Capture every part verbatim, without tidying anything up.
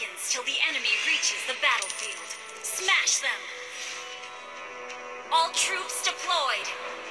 seconds till the enemy reaches the battlefield. Smash them! All troops deployed!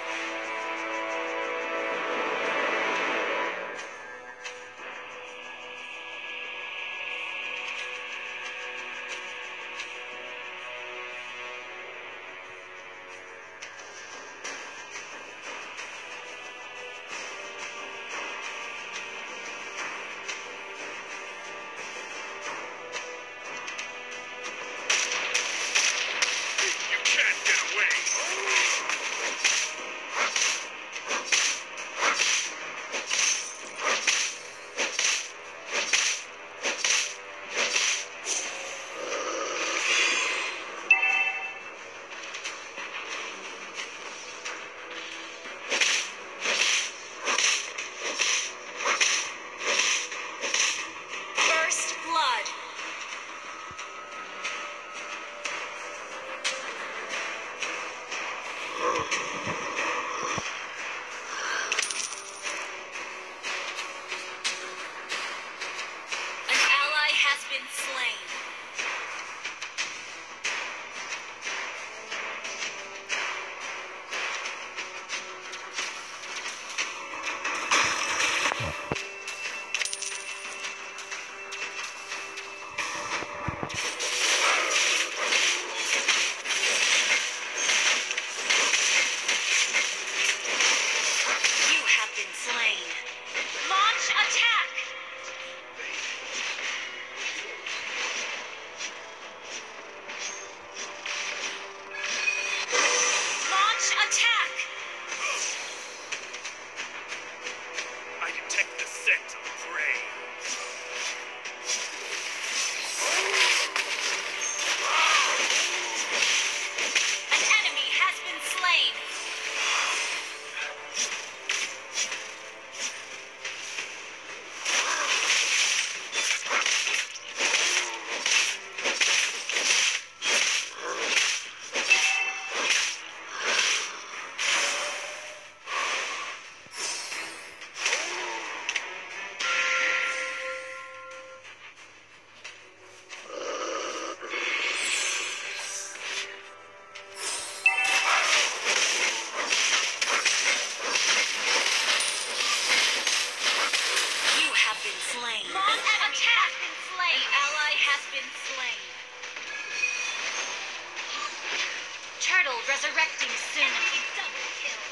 Turtle resurrecting soon. Enemy double kill.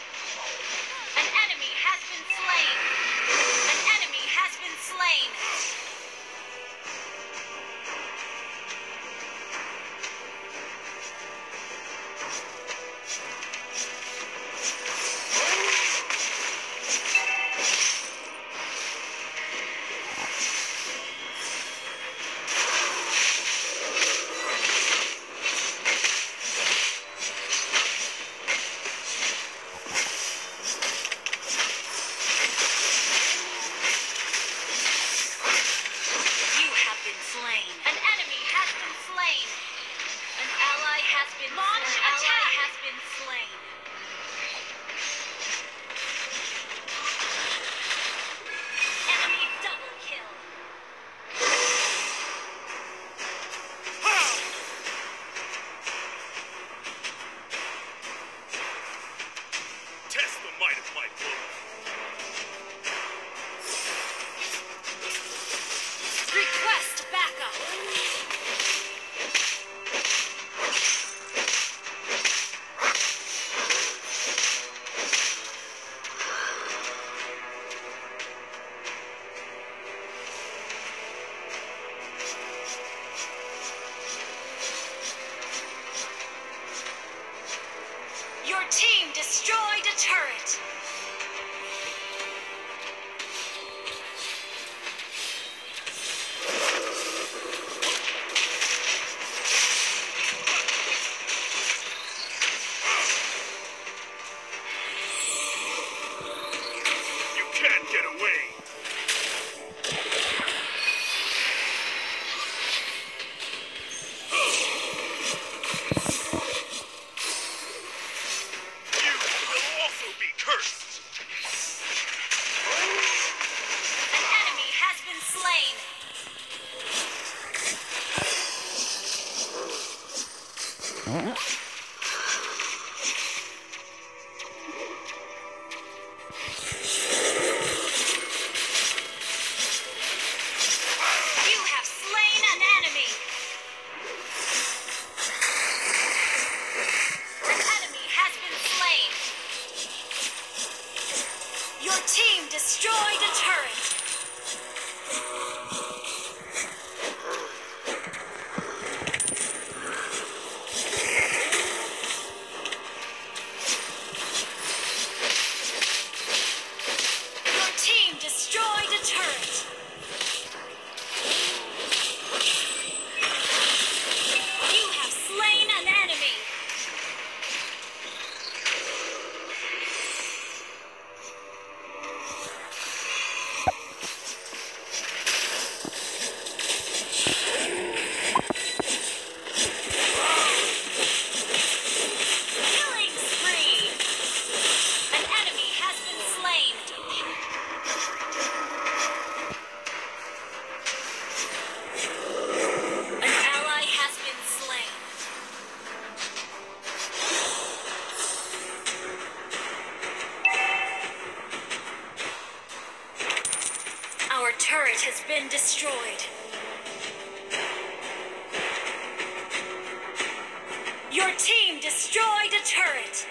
An enemy has been slain. An enemy has been slain. Request backup! Your team destroyed a turret! Get away! You will also be cursed! team destroyed a turret. Your team destroyed a turret. You have slain an enemy. Killing spree. An enemy has been slain. An ally has been slain. Our turret has been destroyed. Your team destroyed a turret.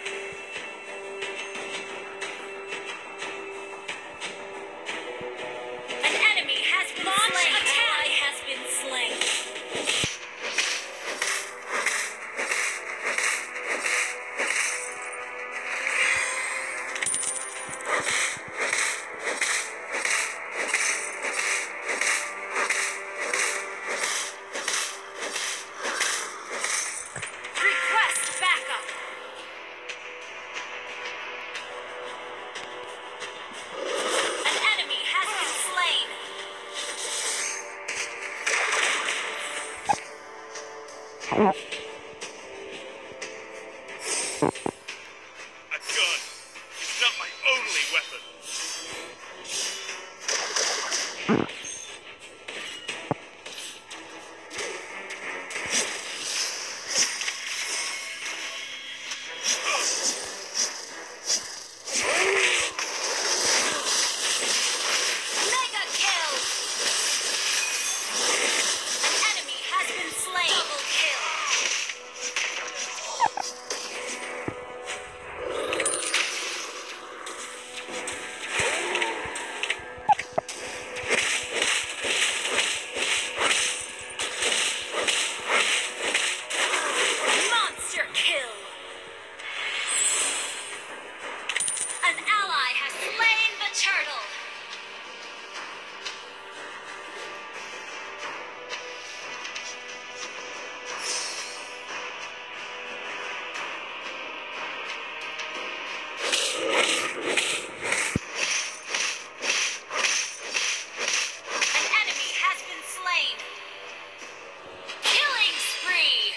An enemy has been slain. An ally has been slain. Request backup. An enemy has been slain. A gun is not my only weapon. Mega kill. An enemy has been slain. Double kill. Monster kill. An ally has slain the turtle. An enemy has been slain. Killing spree.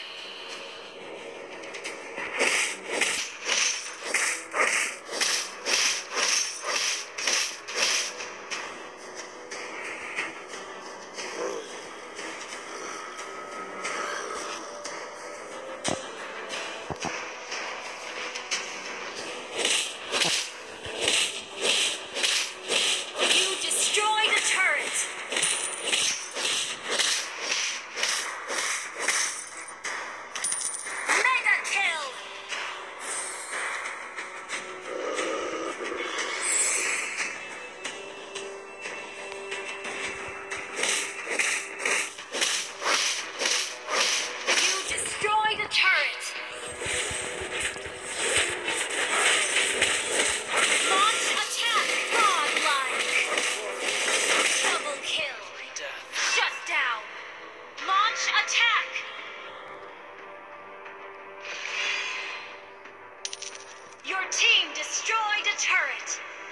You destroyed a turret. Mega kill. You destroyed a turret. Launch attack. Godlike. Double kill. Shut down. Launch attack. Your team destroyed a turret.